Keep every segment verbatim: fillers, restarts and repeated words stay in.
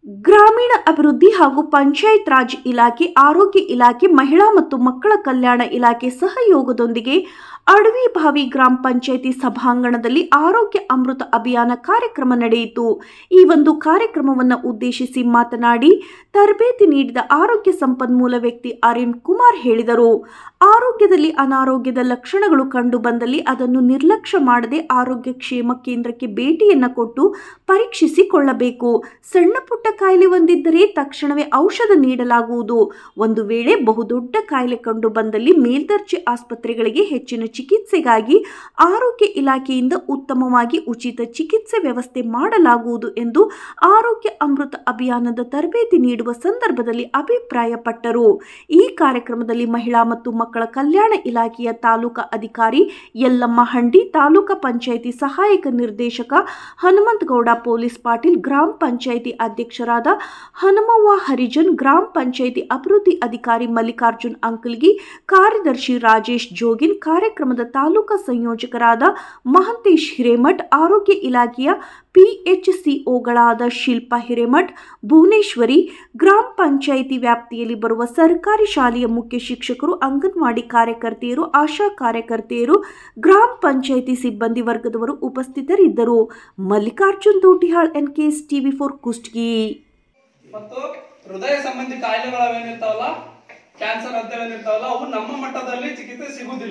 ಗ್ರಾಮೀಣ ಅಭಿವೃದ್ಧಿ ಹಾಗೂ ಪಂಚಾಯತ್ ರಾಜ್ ಇಲಾಖೆ, ಆರೋಗ್ಯ ಇಲಾಖೆ, ಮಹಿಳಾ ಮತ್ತು ಮಕ್ಕಳ ಕಲ್ಯಾಣ ಇಲಾಖೆ ಸಹಯೋಗದೊಂದಿಗೆ ಅಡವಿಬಾವಿ ಗ್ರಾಮ ಪಂಚಾಯಿತಿ ಸಭಾಂಗಣದಲ್ಲಿ ಆರೋಗ್ಯ ಅಮೃತ ಅಭಿಯಾನ ಕಾರ್ಯಕ್ರಮ ನಡೆಯಿತು. ಈ ಒಂದು ಕಾರ್ಯಕ್ರಮವನ್ನು ಉದ್ದೇಶಿಸಿ ಮಾತನಾಡಿ ತರಬೇತಿ ನೀಡಿದ ಆರೋಗ್ಯ ಸಂಪನ್ಮೂಲ ವ್ಯಕ್ತಿ ಅರುಣ್ ಕುಮಾರ್ ಹೇಳಿದರು. ಆರೋಗ್ಯದಲ್ಲಿ ಅನಾರೋಗ್ಯದ ಲಕ್ಷಣಗಳು ಕಂಡು ಬಂದಲ್ಲಿ ಅದನ್ನು ನಿರ್ಲಕ್ಷ್ಯ ಮಾಡದೆ ಆರೋಗ್ಯ ಕ್ಷೇಮ ಕೇಂದ್ರಕ್ಕೆ ಭೇಟಿಯನ್ನು ಕೊಟ್ಟು ಪರೀಕ್ಷಿಸಿಕೊಳ್ಳಬೇಕು. ಸಣ್ಣ ಪುಟ್ಟ ಕಾಯಿಲೆ ಹೊಂದಿದ್ದರೆ ತಕ್ಷಣವೇ ಔಷಧ ನೀಡಲಾಗುವುದು. ಒಂದು ವೇಳೆ ಬಹುದೊಡ್ಡ ಕಾಯಿಲೆ ಕಂಡು ಬಂದಲ್ಲಿ ಮೇಲ್ದರ್ಜೆ ಆಸ್ಪತ್ರೆಗಳಿಗೆ ಹೆಚ್ಚಿನ ಚಿಕಿತ್ಸೆಗಾಗಿ ಆರೋಗ್ಯ ಇಲಾಖೆಯಿಂದ ಉತ್ತಮವಾಗಿ ಉಚಿತ ಚಿಕಿತ್ಸೆ ವ್ಯವಸ್ಥೆ ಮಾಡಲಾಗುವುದು ಎಂದು ಆರೋಗ್ಯ ಅಮೃತ ಅಭಿಯಾನದ ತರಬೇತಿ ನೀಡುವ ಸಂದರ್ಭದಲ್ಲಿ ಅಭಿಪ್ರಾಯಪಟ್ಟರು. ಈ ಕಾರ್ಯಕ್ರಮದಲ್ಲಿ ಮಹಿಳಾ ಮತ್ತು ಮಕ್ಕಳ ಕಲ್ಯಾಣ ಇಲಾಖೆಯ ತಾಲೂಕಾ ಅಧಿಕಾರಿ ಯಲ್ಲಮ್ಮ ಹಂಡಿ, ತಾಲೂಕಾ ಪಂಚಾಯಿತಿ ಸಹಾಯಕ ನಿರ್ದೇಶಕ ಹನುಮಂತಗೌಡ ಪೊಲೀಸ್ ಪಾಟೀಲ್, ಗ್ರಾಮ ಪಂಚಾಯಿತಿ ಅಧ್ಯಕ್ಷರಾದ ಹನುಮವ್ವ ಹರಿಜನ್, ಗ್ರಾಮ ಪಂಚಾಯಿತಿ ಅಭಿವೃದ್ಧಿ ಅಧಿಕಾರಿ ಮಲ್ಲಿಕಾರ್ಜುನ್ ಅಂಕಲ್ಗಿ, ಕಾರ್ಯದರ್ಶಿ ರಾಜೇಶ್ ಜೋಗಿನ್, ಕಾರ್ಯಕ್ರಮದ ತಾಲೂಕಾ ಸಂಯೋಜಕರಾದ ಮಹಂತೇಶ್ ಹಿರೇಮಠ್, ಆರೋಗ್ಯ ಇಲಾಖೆಯ ಪಿಎಚ್ಸಿಒಗಳಾದ ಶಿಲ್ಪಾ ಹಿರೇಮಠ್, ಭುವನೇಶ್ವರಿ, ಗ್ರಾಮ ಪಂಚಾಯಿತಿ ವ್ಯಾಪ್ತಿಯಲ್ಲಿ ಬರುವ ಸರ್ಕಾರಿ ಶಾಲೆಯ ಮುಖ್ಯ ಶಿಕ್ಷಕರು, ಅಂಗನವಾಡಿ ಕಾರ್ಯಕರ್ತೆಯರು, ಆಶಾ ಕಾರ್ಯಕರ್ತೆಯರು, ಗ್ರಾಮ ಪಂಚಾಯಿತಿ ಸಿಬ್ಬಂದಿ ವರ್ಗದವರು ಉಪಸ್ಥಿತರಿದ್ದರು. Mallikarjun Dotihal, NKS TV for Kushtagi. ಮತ್ತು ಹೃದಯ ಸಂಬಂಧಿ ಕಾಯಿಲೆಗಳೇನಿರ್ತಾವಲ್ಲ, ಕ್ಯಾನ್ಸರ್ ಅಂತವೇನಿರ್ತಾವಲ್ಲ, ಅವು ನಮ್ಮ ಮಟ್ಟದಲ್ಲಿ ಚಿಕಿತ್ಸೆ ಸಿಗುವುದಿಲ್ಲ.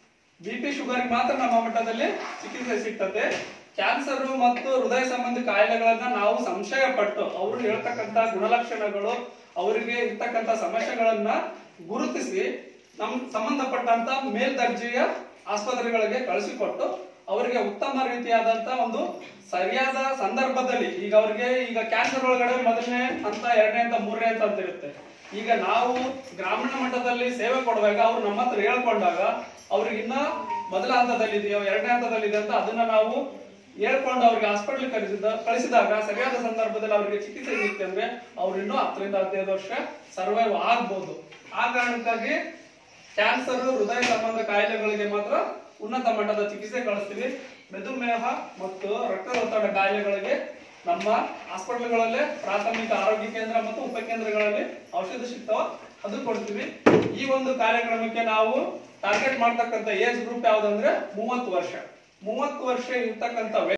ಬಿಪಿ ಶುಗರ್ ಮಾತ್ರ ನಮ್ಮ ಮಟ್ಟದಲ್ಲಿ ಚಿಕಿತ್ಸೆ ಸಿಗ್ತದೆ. ಕ್ಯಾನ್ಸರ್ ಮತ್ತು ಹೃದಯ ಸಂಬಂಧಿ ಕಾಯಿಲೆಗಳನ್ನ ನಾವು ಸಂಶಯ ಪಟ್ಟು ಅವರು ಹೇಳ್ತಕ್ಕಂತ ಗುಣಲಕ್ಷಣಗಳು, ಅವರಿಗೆ ಇರ್ತಕ್ಕಂತ ಸಮಸ್ಯೆಗಳನ್ನ ಗುರುತಿಸಿ ನಮ್ ಸಂಬಂಧಪಟ್ಟಂತ ಮೇಲ್ದರ್ಜೆಯ ಆಸ್ಪತ್ರೆಗಳಿಗೆ ಕಳಿಸಿಕೊಟ್ಟು ಅವರಿಗೆ ಉತ್ತಮ ರೀತಿಯಾದಂತ ಒಂದು ಸರಿಯಾದ ಸಂದರ್ಭದಲ್ಲಿ, ಈಗ ಅವ್ರಿಗೆ ಈಗ ಕ್ಯಾನ್ಸರ್ ಒಳಗಡೆ ಮೊದಲನೇ ಹಂತ, ಎರಡನೇ ಹಂತ, ಮೂರನೇ ಹಂತ ಅಂತ ಇರುತ್ತೆ. ಈಗ ನಾವು ಗ್ರಾಮೀಣ ಮಟ್ಟದಲ್ಲಿ ಸೇವೆ ಕೊಡುವಾಗ ಅವ್ರು ನಮ್ಮ ಹತ್ರ ಹೇಳ್ಕೊಂಡಾಗ ಅವ್ರಿಗಿನ್ನ ಮೊದಲ ಹಂತದಲ್ಲಿ ಇದೆಯೋ ಎರಡನೇ ಹಂತದಲ್ಲಿ ಇದೆ ಅಂತ ಅದನ್ನ ನಾವು ಹೇಳ್ಕೊಂಡು ಅವ್ರಿಗೆ ಹಾಸ್ಪಿಟಲ್ ಕಳಿಸಿದ ಕಳಿಸಿದಾಗ ಸರಿಯಾದ ಸಂದರ್ಭದಲ್ಲಿ ಅವರಿಗೆ ಚಿಕಿತ್ಸೆ ಸಿಗುತ್ತೆ ಅಂದ್ರೆ ಅವ್ರು ಇನ್ನೂ ಹತ್ತರಿಂದ ಹದಿನೈದು ವರ್ಷ ಸರ್ವೈವ್ ಆಗ್ಬಹುದು. ಆ ಕಾರಣಕ್ಕಾಗಿ ಕ್ಯಾನ್ಸರ್, ಹೃದಯ ಸಂಬಂಧ ಕಾಯಿಲೆಗಳಿಗೆ ಮಾತ್ರ ಉನ್ನತ ಮಟ್ಟದ ಚಿಕಿತ್ಸೆ ಕಳಿಸ್ತೀವಿ. ಮೆದುಮೇಹ ಮತ್ತು ರಕ್ತದೊತ್ತಡ ಕಾಯಿಲೆಗಳಿಗೆ ನಮ್ಮ ಹಾಸ್ಪಿಟಲ್ಗಳಲ್ಲೇ ಪ್ರಾಥಮಿಕ ಆರೋಗ್ಯ ಕೇಂದ್ರ ಮತ್ತು ಉಪಕೇಂದ್ರಗಳಲ್ಲಿ ಔಷಧ ಸಿಗ್ತಾವ, ಅದು ಕೊಡ್ತೀವಿ. ಈ ಒಂದು ಕಾರ್ಯಕ್ರಮಕ್ಕೆ ನಾವು ಟಾರ್ಗೆಟ್ ಮಾಡ್ತಕ್ಕಂಥ ಏಜ್ ಗ್ರೂಪ್ ಯಾವ್ದಂದ್ರೆ ಮೂವತ್ತು ವರ್ಷ ಮೂವತ್ತು ವರ್ಷ ಇರ್ತಕ್ಕಂಥ